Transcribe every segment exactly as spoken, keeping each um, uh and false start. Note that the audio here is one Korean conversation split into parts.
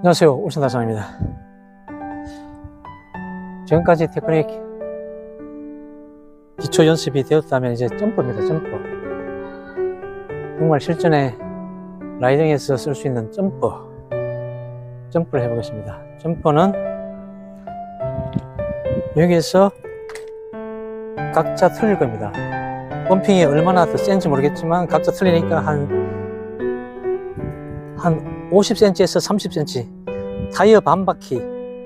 안녕하세요, 울산다장입니다. 지금까지 테크닉 기초 연습이 되었다면 이제 점프입니다. 점프. 정말 실전에 라이딩에서 쓸 수 있는 점프 점프를 해보겠습니다. 점프는 여기에서 각자 틀릴 겁니다. 펌핑이 얼마나 더 센지 모르겠지만 각자 틀리니까 한, 한 오십 센티미터에서 삼십 센티미터 타이어 반 바퀴,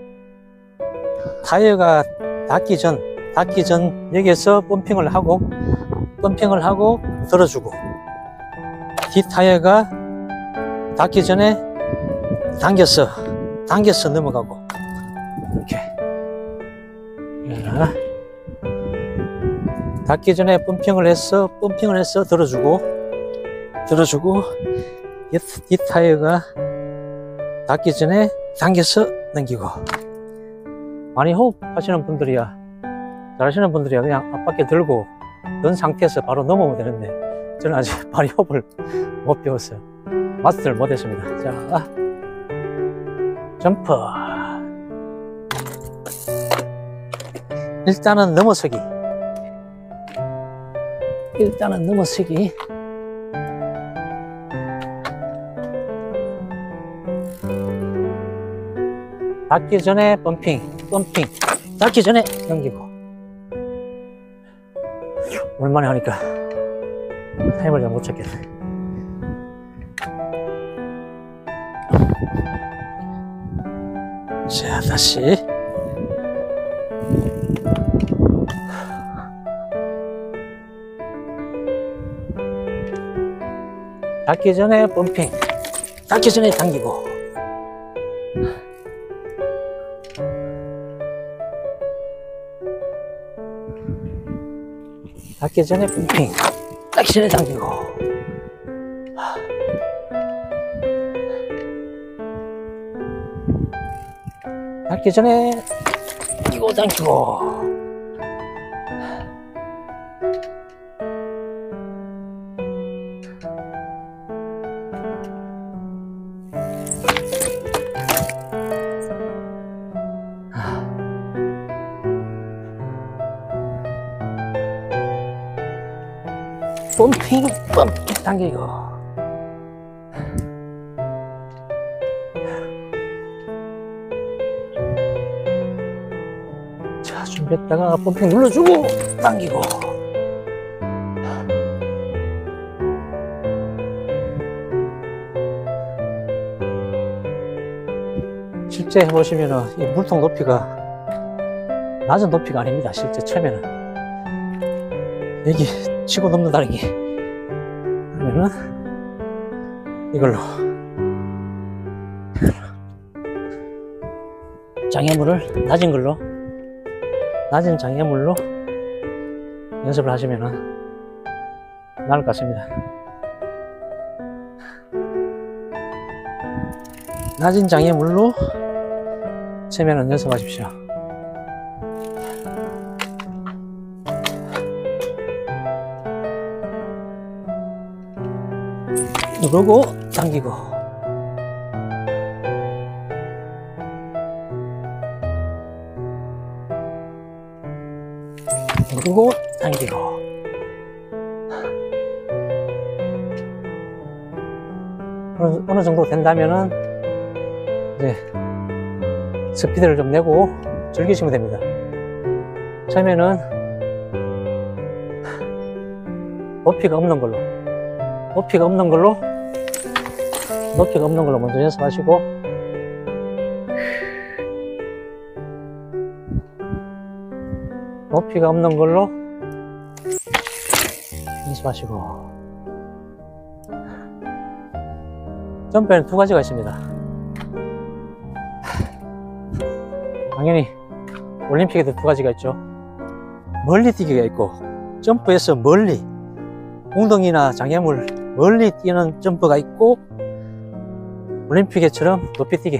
타이어가 닿기 전 닿기 전 여기에서 펌핑을 하고 펌핑을 하고 들어주고, 뒷 타이어가 닿기 전에 당겨서 당겨서 넘어가고, 이렇게 닿기 전에 펌핑을 해서 펌핑을 해서 들어주고 들어주고 뒷, 뒷 타이어가 닿기 전에 당겨서 넘기고. 많이 호흡 하시는 분들이야, 잘 하시는 분들이야 그냥 앞바퀴 들고 든 상태에서 바로 넘어오면 되는데, 저는 아직 발이 호흡을 못 배웠어요. 마스터를 못 했습니다. 자, 점프. 일단은 넘어서기. 일단은 넘어서기. 닿기 전에 펌핑, 펌핑. 닿기 전에 넘기고. 오랜만에 하니까 타임을 잘 못 찾겠네. 자, 다시. 닿기 전에 펌핑, 닿기 전에 당기고. 닿기 전에 펌핑, 닿기 전에 당기고. 닿기 전에 당기고 당기고. 펌핑, 펌핑 당기고. 자, 준비했다가 펌핑 눌러주고 당기고. 실제 해보시면은 이 물통 높이가 낮은 높이가 아닙니다. 실제 처음에는 여기 치고 넘는다는 게, 그러면은 이걸로 장애물을 낮은 걸로 낮은 장애물로 연습을 하시면은 나을 것 같습니다. 낮은 장애물로 처음에는 연습하십시오. 누르고 당기고. 누르고 당기고. 어느, 어느 정도 된다면은 이제 스피드를 좀 내고 즐기시면 됩니다. 처음에는 높이가 없는 걸로 높이가 없는 걸로 높이가 없는 걸로 먼저 연습하시고, 높이가 없는 걸로 연습하시고. 점프에는 두 가지가 있습니다. 당연히 올림픽에도 두 가지가 있죠. 멀리 뛰기가 있고, 점프에서 멀리 웅덩이나 장애물 멀리 뛰는 점프가 있고, 올림픽에처럼 높이 뛰기,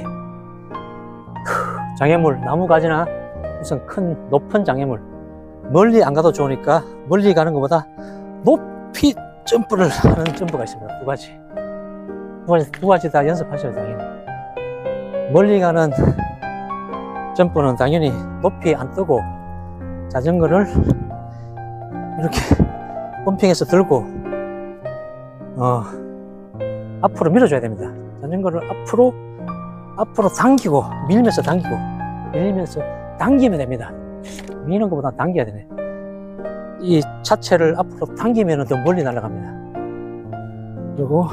장애물, 나무가지나 무슨 큰 높은 장애물 멀리 안 가도 좋으니까 멀리 가는 것보다 높이 점프를 하는 점프가 있습니다. 두 가지 두 가지, 두 가지 다 연습하셔야 돼요. 멀리 가는 점프는 당연히 높이 안 뜨고 자전거를 이렇게 펌핑해서 들고 어, 앞으로 밀어줘야 됩니다. 자전거를 앞으로 앞으로 당기고 밀면서 당기고 밀면서 당기면 됩니다. 미는 것보다 당겨야 되네. 이 차체를 앞으로 당기면 더 멀리 날아갑니다. 그리고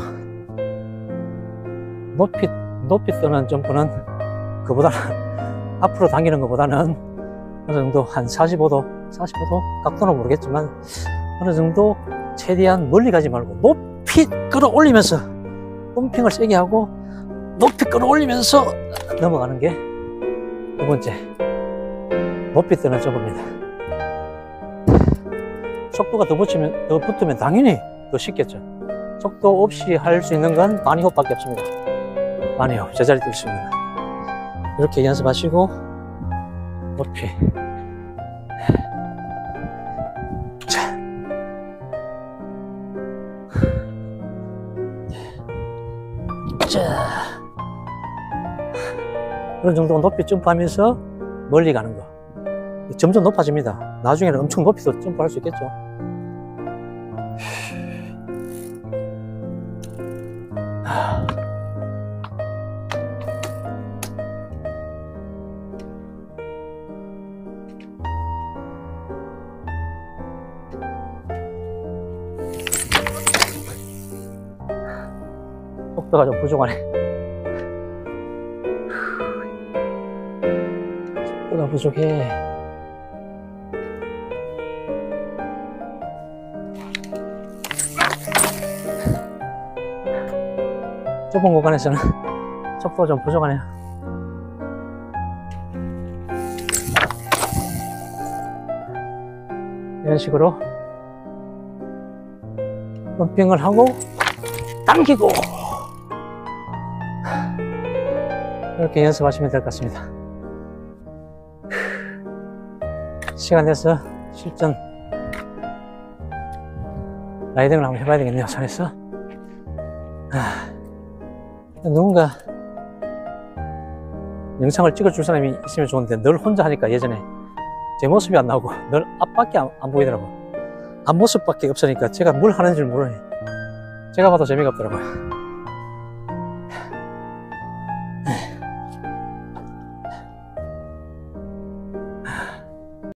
높이 높이 뜨는 점프는 그보다는 앞으로 당기는 것보다는 어느 정도 한 사십오 도 사십오 도 각도는 모르겠지만 어느 정도 최대한 멀리 가지 말고 높이 끌어올리면서 펌핑을 세게 하고 높이 끌어올리면서 넘어가는 게 두 번째 높이 뜨는 점프입니다. 속도가 더 붙이면, 더 붙으면 당연히 더 쉽겠죠. 속도 없이 할 수 있는 건 바니홉 밖에 없습니다. 바니홉, 제자리 뛸 수 있는 거. 이렇게 연습하시고 높이. 자. 자. 그런 정도 높이 점프하면서 멀리 가는 거. 점점 높아집니다. 나중에는 엄청 높이도 점프할 수 있겠죠. 속도가 좀 부족하네. 속도가 부족해. 좁은 공간에서는 속도가 좀 부족하네요. 이런 식으로 펌핑을 하고 당기고 이렇게 연습하시면 될 것 같습니다. 시간 내서 실전 라이딩을 한번 해봐야 되겠네요. 산에서. 누군가 영상을 찍어줄 사람이 있으면 좋은데 늘 혼자 하니까 예전에 제 모습이 안 나오고 늘 앞밖에 안, 안 보이더라고. 앞모습밖에 없으니까 제가 뭘 하는 줄 모르니 제가 봐도 재미가 없더라고요.